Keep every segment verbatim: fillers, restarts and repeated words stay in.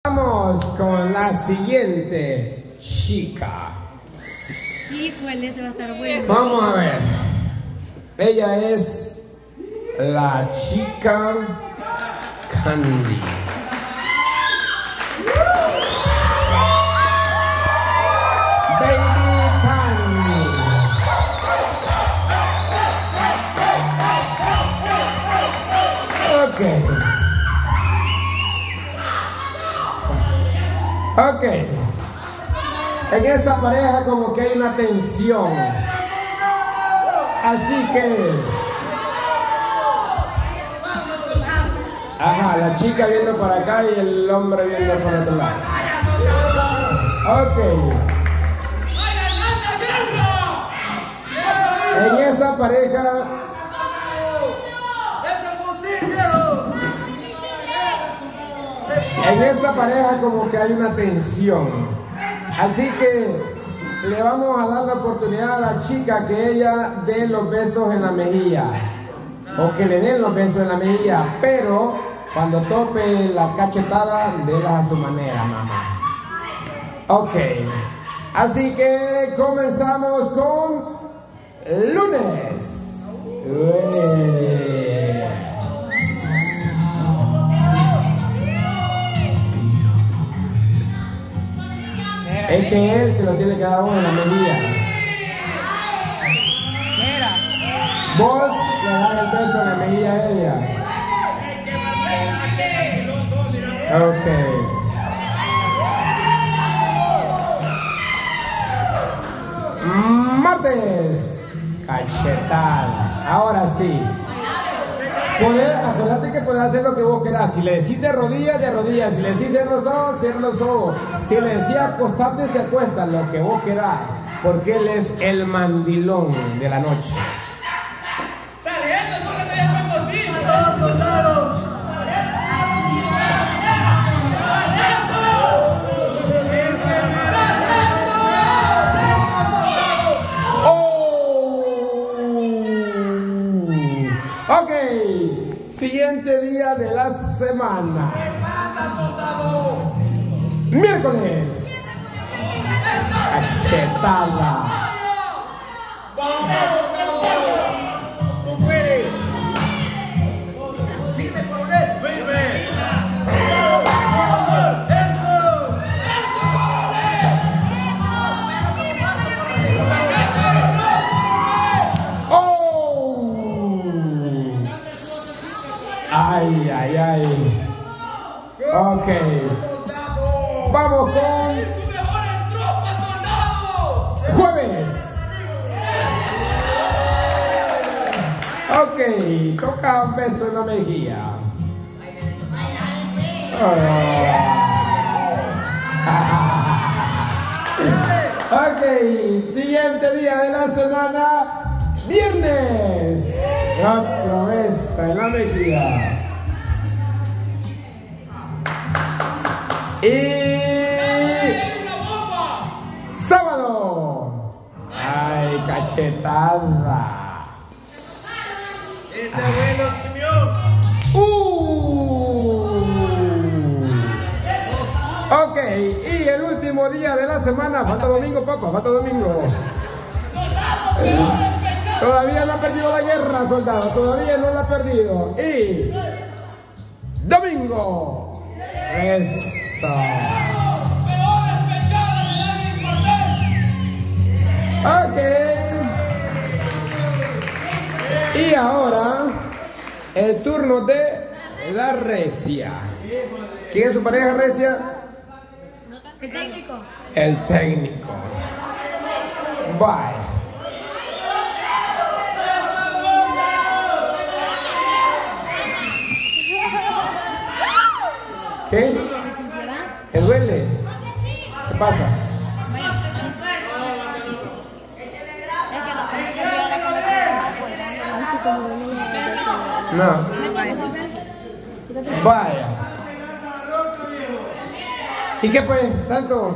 Vamos con la siguiente chica. Híjole, ese va a estar bueno. Vamos a ver. Ella es la chica Candy. Baby Candy. Ok. Ok. En esta pareja como que hay una tensión. Así que... Ajá, la chica viendo para acá y el hombre viendo para otro lado. Ok. En esta pareja... En esta pareja como que hay una tensión. Así que le vamos a dar la oportunidad a la chica que ella dé los besos en la mejilla. O que le den los besos en la mejilla. Pero cuando tope la cachetada, délas a su manera, mamá. Ok. Así que comenzamos con lunes. Ué. Es que él se lo tiene que dar uno en la mejilla. Vos le das el beso en la mejilla a ella. Ok. Martes. Cachetada. Ahora sí. Poder, acordate que puedes hacer lo que vos querás. Si le decís de rodillas, de rodillas. Si le decís cierra los ojos, cierra los ojos. Si le decís acostarte, se acuesta. Lo que vos querás. Porque él es el mandilón de la noche. ¡Sargento, no le tenés puesto así! ¡Todos soldados! Ok, siguiente día de la semana. ¿Qué pasa, soldado? Miércoles. Cachetada. ¡Vamos, soldado! ¡Tú puedes! ¡Firme, coronel! ¡Firme! ¡Eso! ¡Eso, coronel! Ay, ay, ay. Ok. Vamos con ¡Sus mejores tropas, soldado! jueves. Ok, toca un beso en la mejilla. Oh. Ok, siguiente día de la semana, viernes. Otro beso en la mejilla. Y sábado. Ay, cachetada. ¡Ese bueno, Simeón! Uh. Ok, y el último día de la semana. Falta domingo, papá, falta domingo. Todavía no ha perdido la guerra, soldado. Todavía no la ha perdido. Y domingo. Eso. Ok. Y ahora el turno de la recia. ¿Quién es su pareja recia? El técnico. El técnico. Bye. ¿Qué? ¿Te duele? ¿Qué pasa? No. Vaya. ¿Y qué pues? ¿Tantos?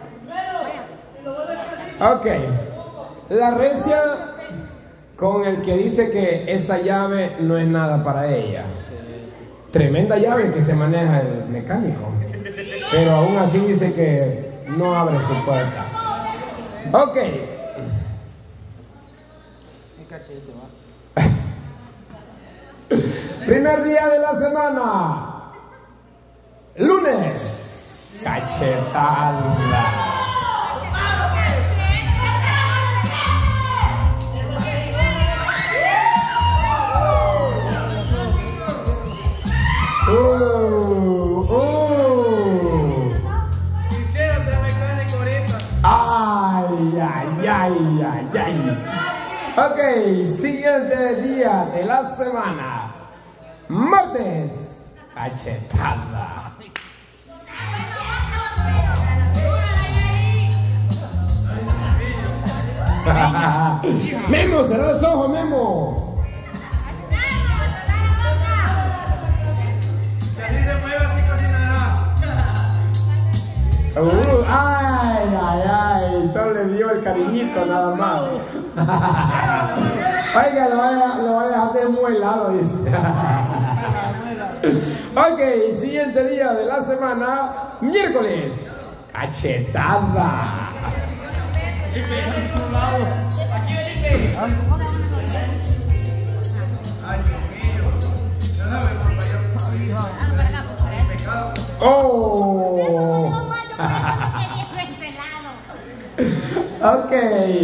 Ok. La recia con el que dice que esa llave no es nada para ella. Tremenda llave que se maneja el mecánico. pero aún así dice que no abre su puerta. Ok. Primer día de la semana. Lunes. Cachetada. Uh, uh. Quisiera ser mecánico ahorita. Ay, ay, ay, ay, ay. Ok, siguiente día de la semana. Martes. Cachetada. Memo, cerrar los ojos, Memo. Uh, ay, ay, ay, solo le dio el cariñito nada más. Oiga, lo voy a, lo voy a dejar desmuelado, dice. Ok, siguiente día de la semana, miércoles. Cachetada. Oh. Ok.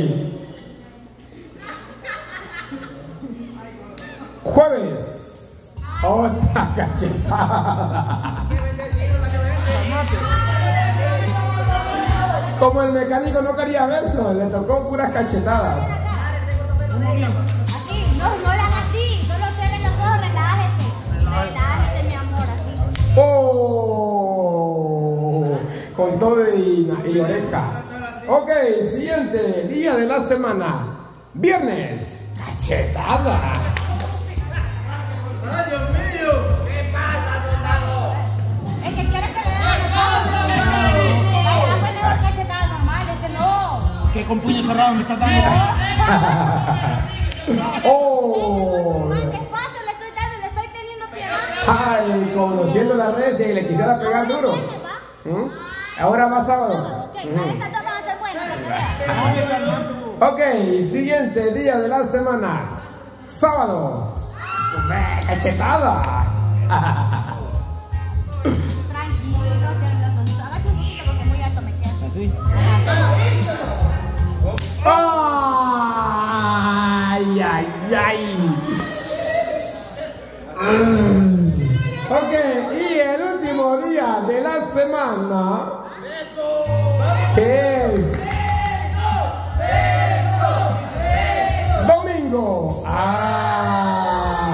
Jueves. Otra cachetada. Como el mecánico no quería besos, le tocó puras cachetadas. Así, no, no la hagan así, solo cierren los ojos, relájese. Relájese, mi amor, así. Oh, con todo y, y oreja. Ok, siguiente día de la semana. Viernes. Cachetada. ¡Ay, Dios mío! ¿Qué pasa, soldado? Es que quiere que le den los ojos. Vaya, bueno, es cachetada normal, ese no. Que con puño cerrado me está dando. Oh. Más despacio le estoy dando, le estoy teniendo piedad. Ay, conociendo la red y le quisiera pegar duro. ¿Mm? Ahora va sábado. Ok, estas dos van a ser buenas, para que vean. Ok, siguiente día de la semana. Sábado. Cachetada. Tranquilo, cierren los ojitos. Agache un poquito porque muy alto me queda. Ay, ay, ay. Mm. Ok, y el último día de la semana. ¿Qué es? Domingo. Ah.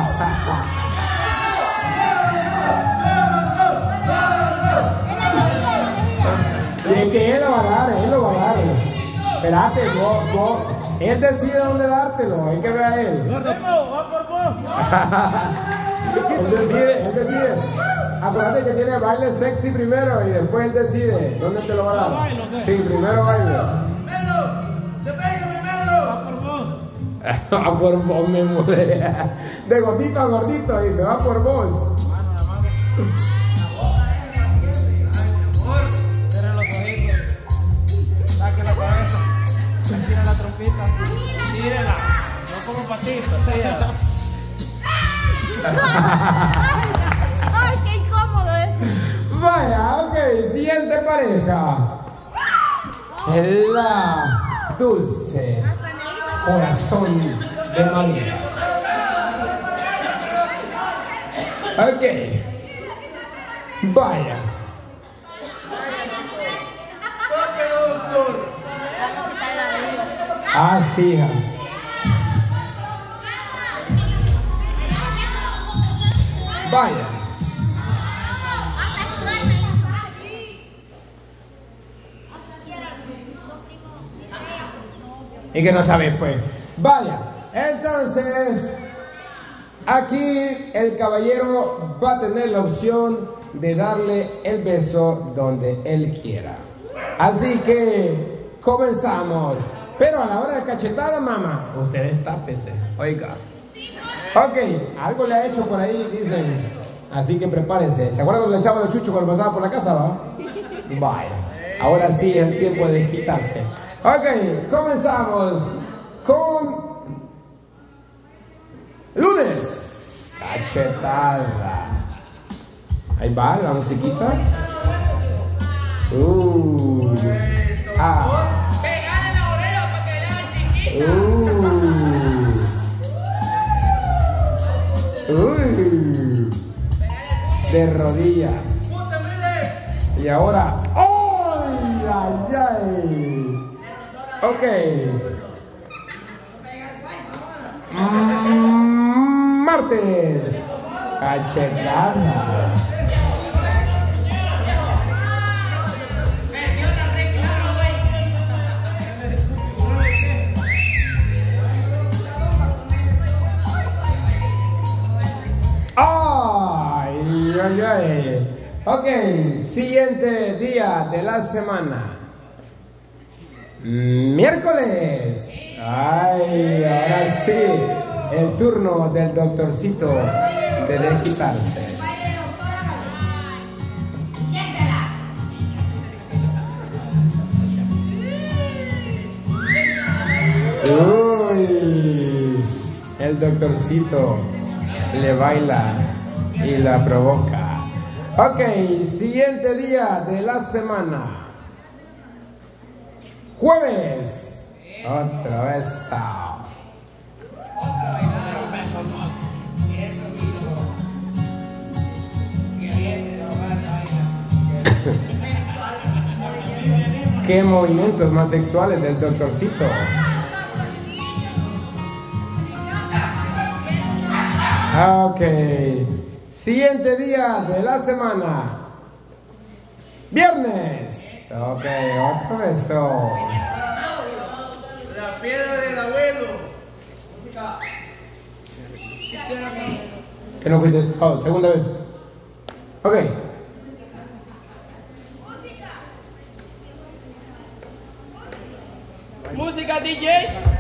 Y es que él lo va a dar, él lo va a dar. Espérate, vos, vos. Él decide dónde dártelo, hay que ver a él. Él decide, él decide. Acuérdate que tiene baile sexy primero y después él decide dónde te lo va a dar. Sí, primero baile. ¡Melo! ¡Despégame, Melo! Va por vos, me muere. De gordito a gordito y se va por vos. Cierra los ojitos. Saque la cabeza. Tira la trompita. Tírela. No como patito, tírala. Ay, qué incómodo es. Vaya, ok, siguiente pareja. Es la dulce corazón de María. Ok. Vaya. ¡Tóquelo, doctor! Así, hija. Vaya. Y que no sabes, pues. Vaya. Entonces, aquí el caballero va a tener la opción de darle el beso donde él quiera. Así que comenzamos. Pero a la hora de cachetada, mamá, ustedes tápese. Oiga. Ok, algo le ha hecho por ahí, dicen. Así que prepárense. ¿Se acuerdan cuando le echaba los chuchos cuando pasaba por la casa, va? Vaya, ahora sí es el tiempo de desquitarse. Ok, comenzamos con lunes. Cachetada. Ahí va la musiquita. Uh. Ah. Pegale la oreja para que vea chiquita. Uh. Uy. De rodillas. Y ahora. ¡Ay, ay, ay! Ok. Mm, martes. Cachetada. Ay, ay, ay. Ok, siguiente día de la semana. Miércoles. Ay, ahora sí, el turno del doctorcito de desquitarse. Uy, el doctorcito le baila y la provoca. Ok, siguiente día de la semana. Jueves. Otra vez. ¿Qué movimientos más sexuales del doctorcito? Ok. Siguiente día de la semana. Viernes. Ok, otro beso. La piedra del abuelo. Que no fuiste. Oh, segunda vez. Ok. Música D J.